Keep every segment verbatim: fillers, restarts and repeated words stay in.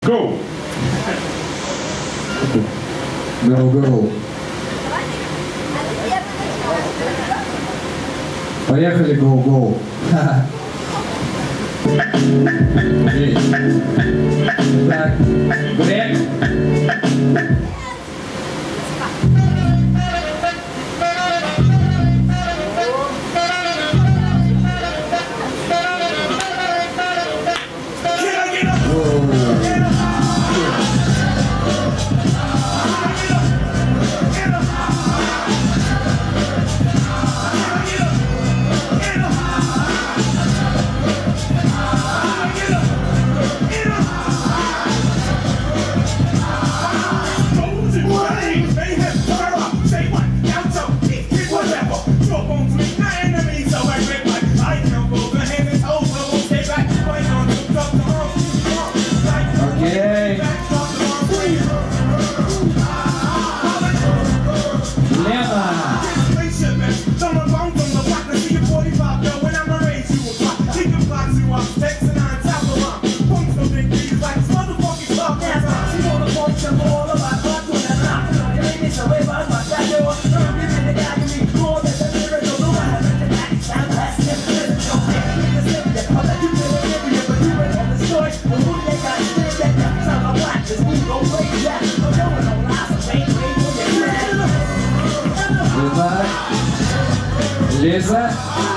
Go! Go, go. Поехали, go, go. Так, брейк. Лиза.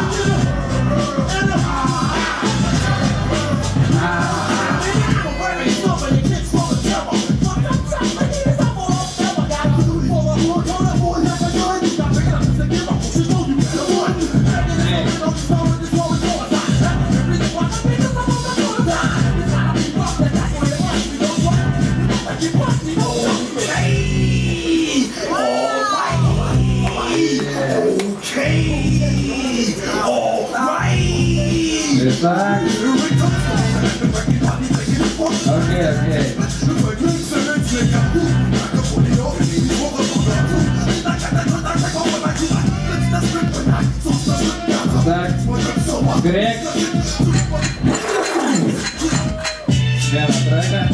Так. Окей, окей. Так. Грек. Смена трека.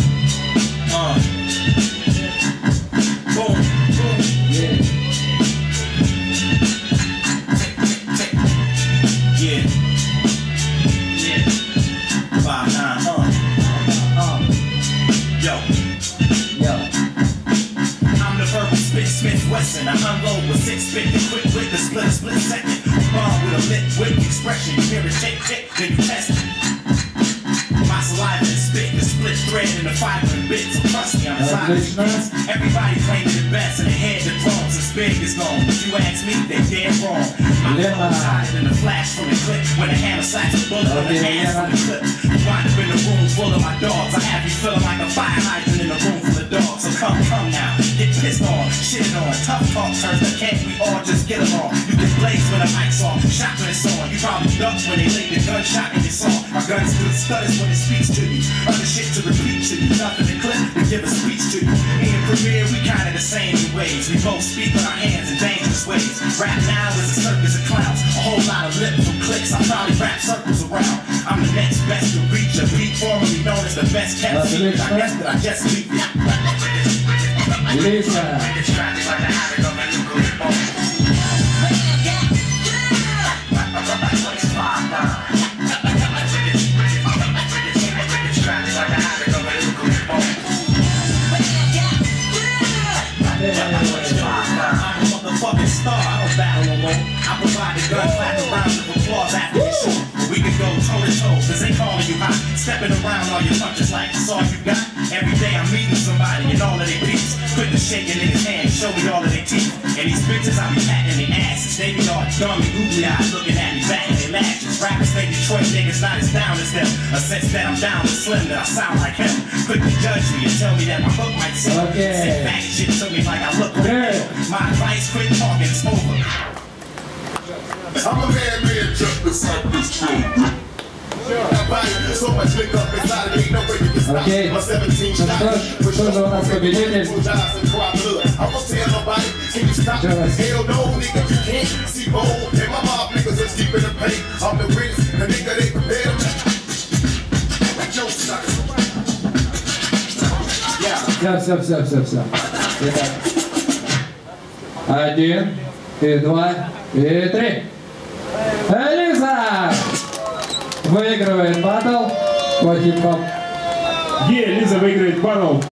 I unload with six spit and quick with the split, split second. Bomb with a lit, quick expression. You hear it shake, shake, then you test it. My saliva and spit, the split thread in the fiber and bits. So trust me, I'm as everybody claiming the best and they head the drums as big as gone. If you ask me, they dead wrong. I'm excited in the flash from the clip when the hammer slaps the bullet on the hands from the clip. Wind up in the room full of my dogs. I have you feeling like a fire hydrant in a room full of dogs. So come, come now, get pissed on, shit on. Tough talk turns to can't we all just get along? You can blaze when the mic's on, shot when it's on. You probably duck when they lay the gunshot in your song. My guns do stutters when it speaks to you. Other shit to repeat to you. Nothing to clip to give a speech to you. In the premiere, we kinda the same in ways. We both speak with our hands in dangerous ways. Rap now is a circus of clowns. A whole lot of lip from clicks. I probably wrap circles around. I'm the next best to reach a beat, formerly known as the best kept secret. I guess that I just leave it. Lisa. Motherfucking star, I don't battle alone. I provide the gun, clap the rounds of applause after the show. We can go toe to toe, cause they calling you hot. Stepping around all your punches like that's all you got. Every day I'm meeting somebody and all of their peeps. Quick to shake a nigga's hand, show me all of their teeth. And these bitches I be patting their asses. They be all dumb and googly eyes looking at me, batting their lashes. Rappers think Detroit niggas not as down as them. A sense that I'm down with Slim, that I sound like him. Quick to judge me and tell me that my hook might sing. Okay. Say back shit to me like I look like him. My advice, quit talking, it's over. I'm a man, man, just beside this truth. So much lick up inside of me, no way you can stop. My seventeen shots, push up, I'm gonna tell nobody, can you stop me? Hell no, nigga, you can't see bold. And my mob niggas are deep in the paint. I'm the greatest, the nigga they prepare. Joke suckers. Все, все, все, все, все. Итак. Один, и два, и три. Лиза выигрывает батл по хип-хоп. Е, Лиза выигрывает батл.